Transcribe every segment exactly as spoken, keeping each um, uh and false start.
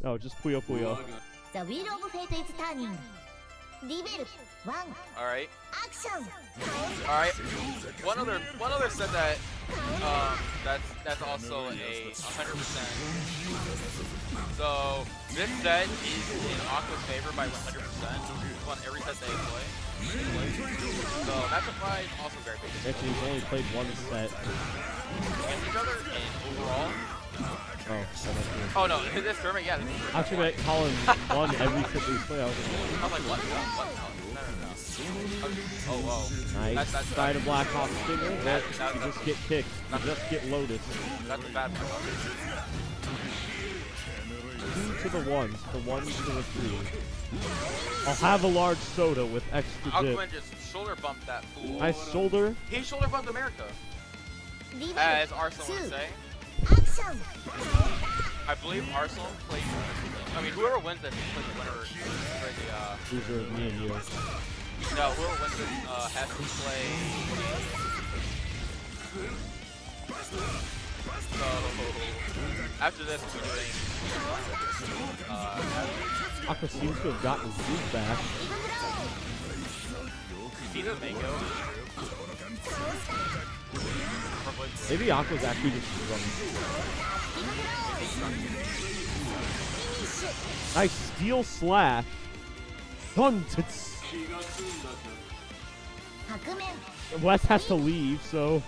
No, just Puyo Puyo. The wheel of fate is turning. Level one. All right. Action. All right. One other one other set that um that's that's also a one hundred percent. So this set is in Aqua's favor by one hundred percent on every set they play. So that surprise also very big. Actually, he's only played one set. Against each other and overall. Oh, oh, oh no, this tournament, yeah. This tournament. Actually, I call him one every set we play. I was like, I was like, what? What? No, no, no. Oh, whoa. nice. That's, that's Side of Black Hawk Stinger. That, You that, just get kicked. You just get loaded. That's a bad one. Two to the ones. The ones to the three. I'll have a large soda with extra dip. Aquaman just shoulder bumped that fool. Nice shoulder. He shoulder bumped America. As Arsenal would say. Action. I believe Arsenal plays. I mean, whoever wins this plays the winner for the. Uh, These are me and you. no, whoever wins this uh, has to play. So after this, we're doing. Uh, Aqua seems to have gotten his groove back. See the Mako? Maybe Aqua's actually just running. Nice steel slash. Thuntits. West has to leave, so.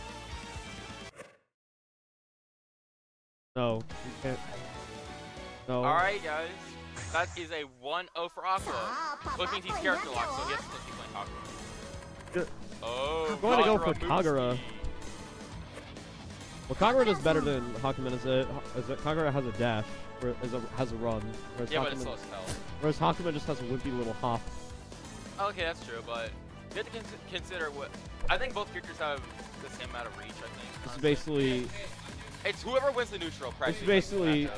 No, we can't. No. Alright, guys. That is a one oh for Aqua. Which means he's character locked, so he has to keep playing Aqua. Good. Oh, I'm going to go for Kagura. Kagura. Well, Kagura does better than Hakumen. Is it? Is it? Kagura has a dash, or is a, has a run. Whereas Yeah, Hakumen, but it's slow as hell. Whereas Hakumen just has a wimpy little hop. Okay, that's true, but you have to cons consider what. I think both characters have the same amount of reach. I think. It's basically. It's whoever wins the neutral. It's basically.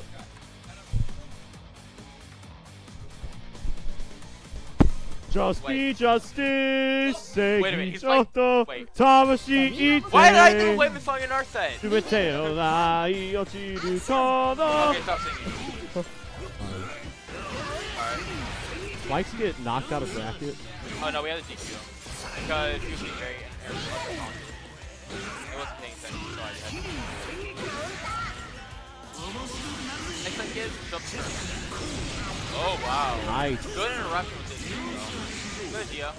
Justice, justice, Wait a minute, he's playing- Seiki wait. Tamashi ite. Why did I think win the song in our set? Okay, Subete o nai ochiru kono. stop singing. Alright. Spikes get knocked out of bracket. Oh no, we had a D Q. Because he was being very I wasn't paying attention, so I had to. Next time, kids, jump in. Oh wow. Nice. Good interruption with this. Good idea.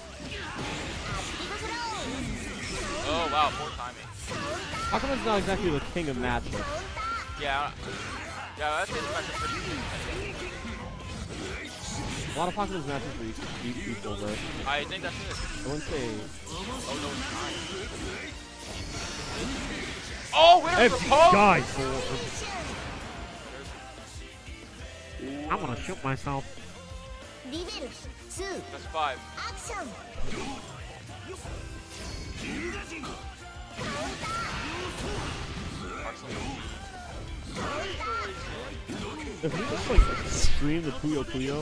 Oh wow, poor timing. Hakumen's not exactly the king of matchups. Yeah. Yeah, that's his matchup pretty good. A lot of Hakumen's matchups are equal, equal though. I think that's it. I wouldn't say. Oh no, it's not. Oh, winner for Poe! Guy I'm gonna shoot myself. That's five. Action. If we just like stream the Puyo Puyo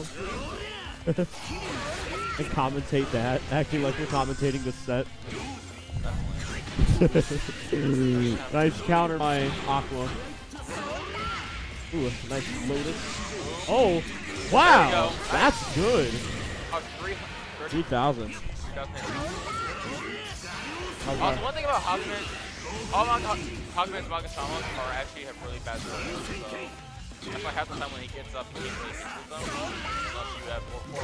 and commentate that, acting like we're commentating the set. Nice counter by Aqua. Ooh, nice lotus. Oh, wow, that's good. Oh, three thousand. Also, one thing about Hakumen, all of Hakumen's Magasamas are actually have really bad servers, so that's why half the time when he gets up, he gets these with them, unless you have more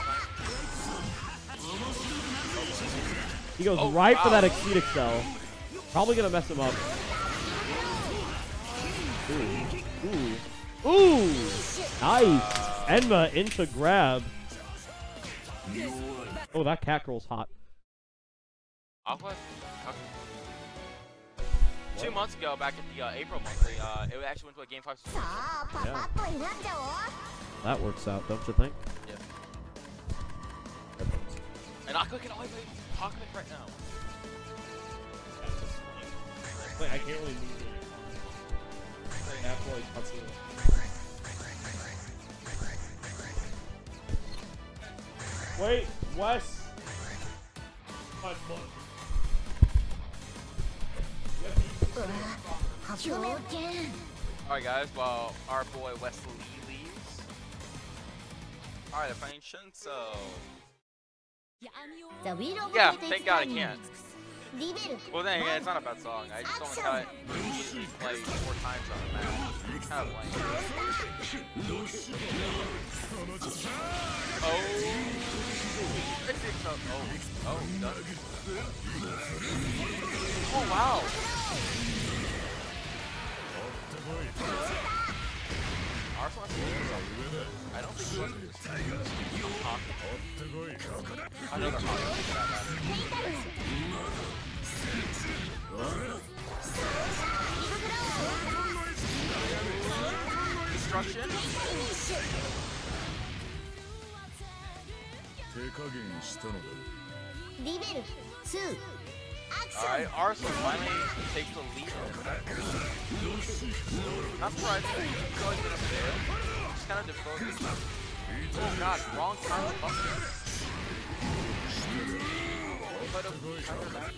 forward. He goes oh, right wow. for that Exceed Excel. Probably gonna mess him up. Ooh, ooh, ooh! Nice. Uh, Enma into grab. Oh, that cat girl's hot. Aqua? Two months ago, back at the uh, April monthly, uh, it actually went to a Game five. Yeah. That works out, don't you think? Yeah. And Aqua can only play Hakumen right now. Wait, I can't really move it. After like cuts it. Wait, Wes. My butt. Alright guys, well, our boy Wesley leaves. Alright, I'm playing Shinso. The wheel of Yeah, fate is thank God I turning. can't. Level Well then, yeah, one. it's not a bad song. I just only got it easily played four times on the match. Kind of lame. Oh. I think so. Oh. Oh, he does. Oh, wow. Arsenal has to do something. I don't think he was Honky. Another Honky for that matter. Destruction. Level two. Action. Alright, Arsenal finally takes the lead over that. Not surprised. He's always been up there. Just kind of defocused. Oh god, wrong time to bump it. But a counter back.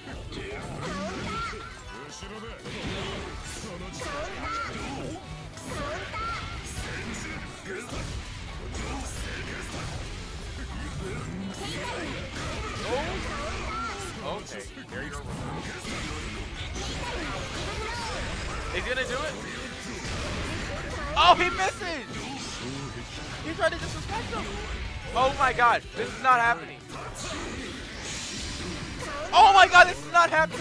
Oh! Okay, there you go. He's gonna do it? Oh, he misses! He tried to disrespect him! Oh my god, this is not happening. Oh my god, this is not happening!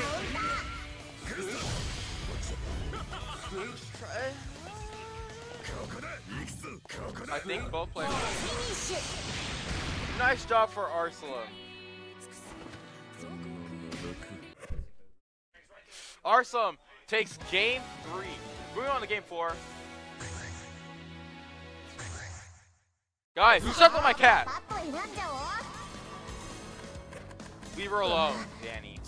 I think both players. Nice job for Arsalam. Arsalam takes game three. Moving on to game four. Guys, who stepped on my cat? Leave her alone, Danny.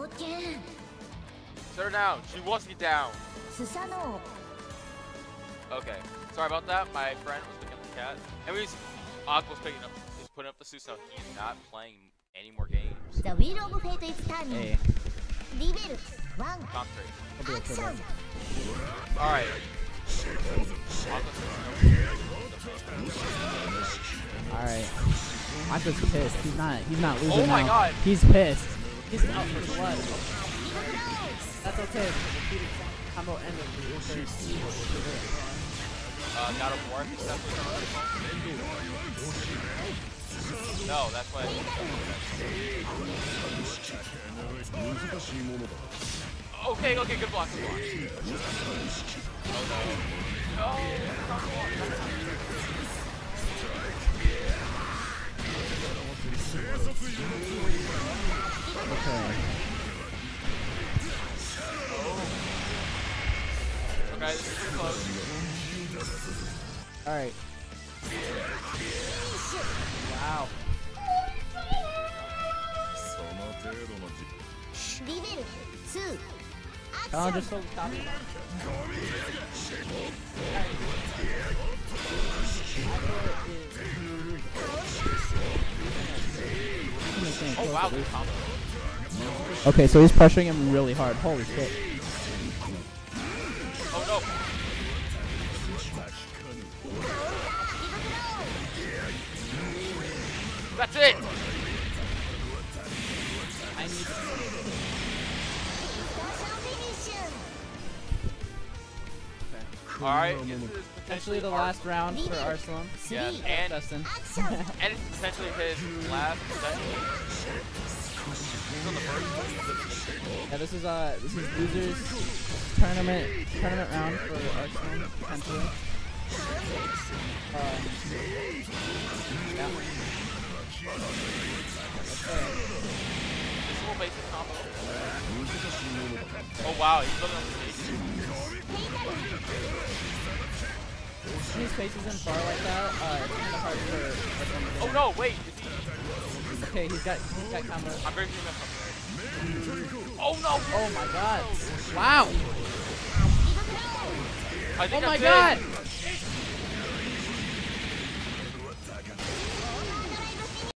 Set her down. She wants to get down. Okay. Sorry about that. My friend was picking up the cat. And we was, Ak was picking up, was putting up the Suso. He's not playing any more games. The wheel of fate is turning. Hey. Level one. Concentrate. I'll be okay, Action. bro. Alright. Alright. I'm just pissed. He's not he's not losing Oh my now. god. He's pissed. He's out for blood. That's okay. Combo ended. Uh, God of War. No, that's why. Okay, okay, good block, good block. Oh no. No, not the block, not the block. Okay. Okay, this is pretty close. Alright. Wow. Level two. Oh, Action. just so stop it. Oh wow, good combo. Okay, so he's pressuring him really hard. Holy shit. Oh no. That's it! I need Alright, this is potentially the last round for Arsalam. Yeah, Three. and, Dustin. Action. and it's potentially his last set. He's on the first. Yeah, this is uh this is losers tournament tournament round for Arsalam potentially. Um, yeah. Okay. This little basic combo. Oh wow, he's building up the stage. When his face is in far like that, uh, it's kind of hard for Arsalam to Oh no, wait, is he? Okay, he's got he's got combo. I'm very sure that's something. Oh no! Oh my god! Wow! I think Oh my that's god! it.